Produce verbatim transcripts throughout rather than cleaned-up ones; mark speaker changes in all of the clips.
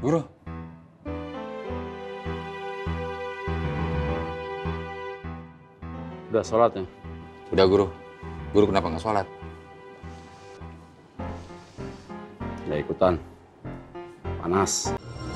Speaker 1: Guru. Udah sholat ya?
Speaker 2: Udah guru. Guru kenapa nggak sholat?
Speaker 1: Nggak ikutan. Panas.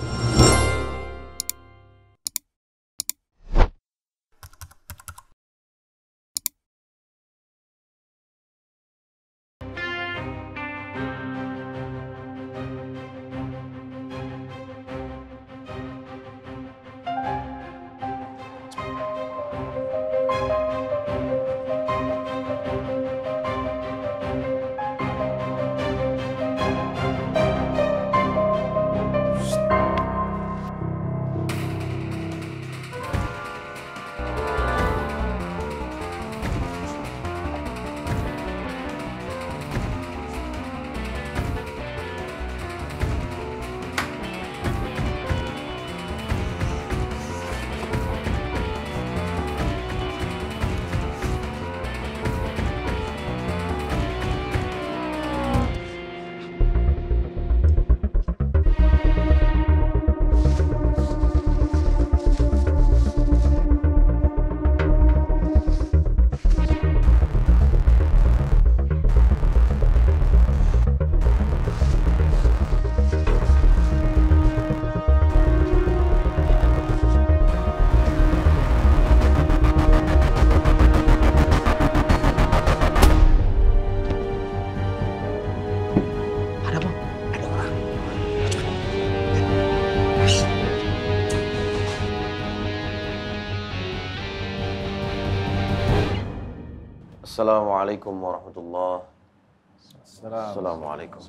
Speaker 3: Assalamualaikum warahmatullahi wabarakatuh. Assalamualaikum.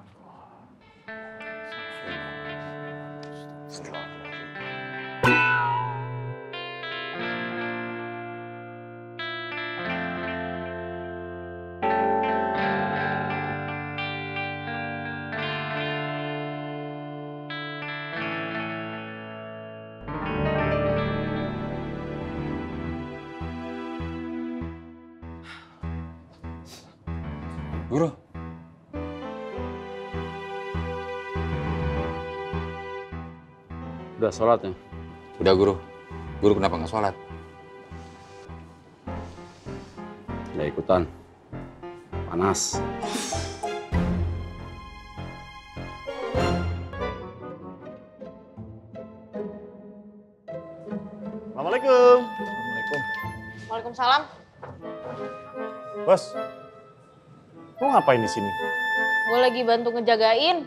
Speaker 1: Guru. Udah sholat ya?
Speaker 2: Udah guru. Guru kenapa nggak sholat?
Speaker 1: Nggak ikutan. Panas.
Speaker 3: Assalamualaikum.
Speaker 4: Assalamualaikum.
Speaker 5: Waalaikumsalam.
Speaker 3: Bos, lu ngapain di sini?
Speaker 5: Gue lagi bantu ngejagain.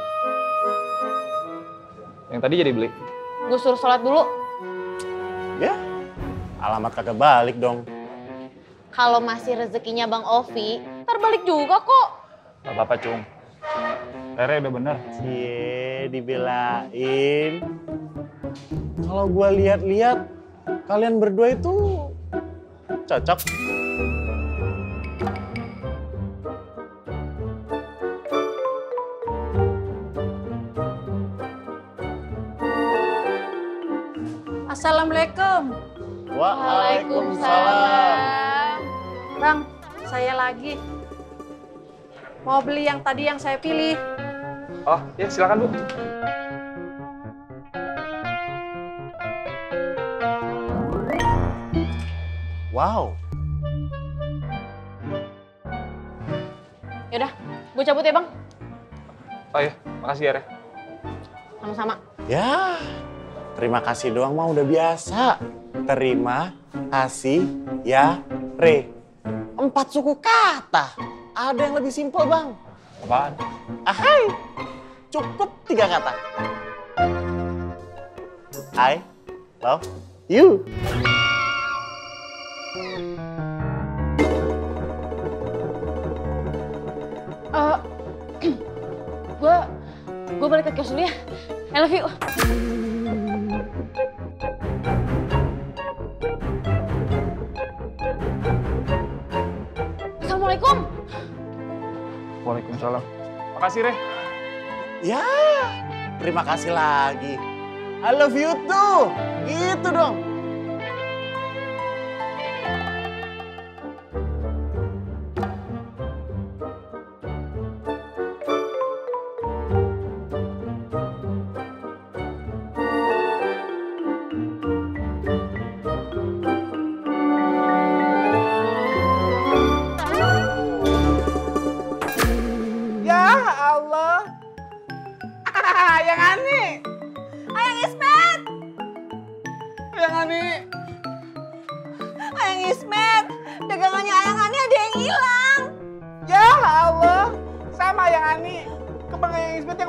Speaker 4: Yang tadi jadi beli.
Speaker 5: Gue suruh sholat dulu.
Speaker 3: Ya, alamat kagak balik dong.
Speaker 5: Kalau masih rezekinya Bang Ovi, ntar balik juga kok.
Speaker 4: Gak apa-apa, Cung. Rere udah bener.
Speaker 3: Cie, dibelain. Kalau gua lihat-lihat, kalian berdua itu cocok.
Speaker 6: Assalamualaikum.
Speaker 3: Waalaikumsalam.
Speaker 6: Bang, saya lagi. Mau beli yang tadi yang saya pilih.
Speaker 4: Oh, ya silakan, Bu.
Speaker 3: Wow.
Speaker 5: Yaudah, gue cabut ya Bang.
Speaker 4: Oh ya, makasih ya, Re.
Speaker 5: Sama-sama.
Speaker 3: Ya, terima kasih doang mah udah biasa. Terima kasih ya, Re. Empat suku kata. Ada yang lebih simpel, Bang.
Speaker 4: Apaan?
Speaker 3: Ahai, cukup tiga kata. I love you.
Speaker 5: Eh, gue gue balik ke kios dulu ya. I love you. Assalamualaikum.
Speaker 4: Waalaikumsalam. Makasih, Re.
Speaker 3: Ya, terima kasih lagi. I love you too. Gitu dong.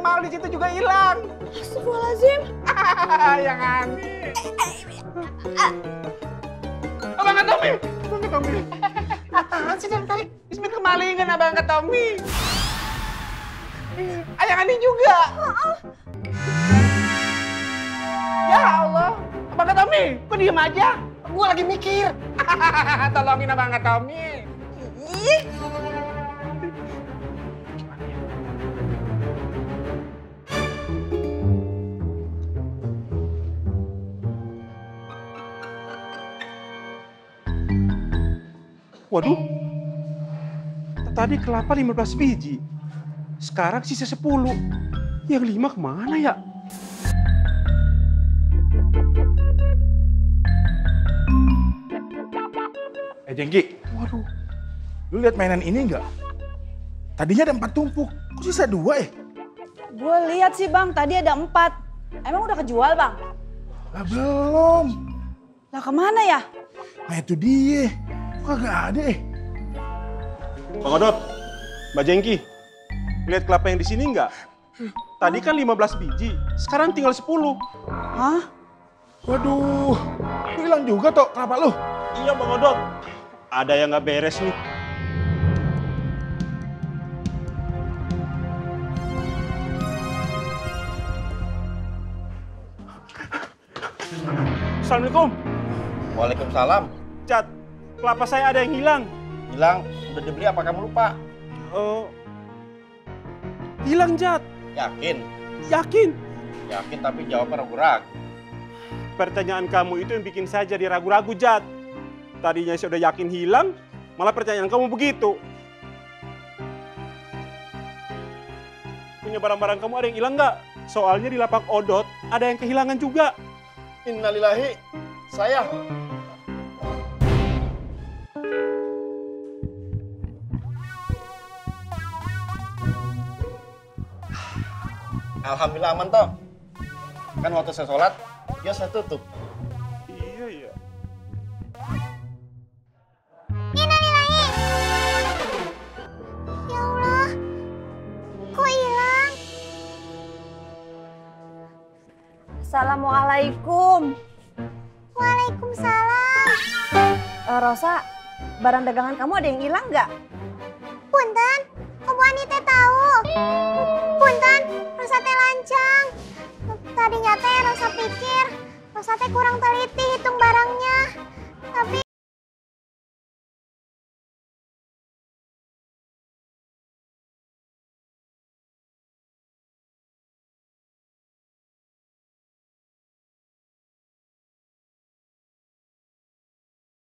Speaker 3: tahu-tahu di situ juga hilang.
Speaker 5: Astagfirullahaladzim.
Speaker 3: Yang aneh. Abang Tommy, Abang Tommy. Apaan sih yang tarik? Bismillah kemalingan Abang Tommy. Ayang aneh juga. Ya Allah, Abang Tommy, kok diem aja? Gue lagi mikir. Tolongin Abang Tommy. Ih.
Speaker 7: Waduh, tadi kelapa lima belas biji, sekarang sisa sepuluh. Yang lima kemana ya?
Speaker 8: Eh Jengki, waduh, lu lihat mainan ini nggak? Tadinya ada empat tumpuk, kok sisa dua eh?
Speaker 9: Gue lihat sih bang, tadi ada empat. Emang udah kejual bang?
Speaker 8: Lah belum.
Speaker 9: Lah kemana ya?
Speaker 8: Nah itu dia, kok kagak ada eh?
Speaker 7: Bang Odot, Mbak Jengki, lihat kelapa yang di sini nggak? Tadi kan lima belas biji, sekarang tinggal sepuluh.
Speaker 9: Hah?
Speaker 8: Waduh, lu hilang juga toh kelapa lu?
Speaker 7: Iya Bang Odot, ada yang nggak beres nih. Assalamualaikum.
Speaker 3: Waalaikumsalam.
Speaker 7: Cat, kelapa saya ada yang hilang.
Speaker 3: Hilang, udah dibeli apa kamu lupa?
Speaker 7: Eh, hilang Jat.
Speaker 3: Yakin?
Speaker 7: Yakin.
Speaker 3: Yakin tapi jawabnya ragu-ragu.
Speaker 7: Pertanyaan kamu itu yang bikin saya jadi ragu-ragu, Jat. Tadinya saya udah yakin hilang, malah pertanyaan kamu begitu. Punya barang-barang kamu ada yang hilang nggak? Soalnya di lapak Odot ada yang kehilangan juga.
Speaker 3: Innalillahi, saya. Alhamdulillah aman toh. Kan waktu saya sholat, ya saya tutup.
Speaker 7: Iya, iya.
Speaker 10: Innalillahi. Ya Allah, kok hilang?
Speaker 9: Assalamualaikum.
Speaker 10: Waalaikumsalam.
Speaker 9: Uh, Rosa, barang dagangan kamu ada yang hilang nggak?
Speaker 10: Punten, kok Bu Ani teh tahu? Punten, Rosa teh lancang. Tadinya teh Rosa pikir, Rosa teh kurang teliti hitung barangnya.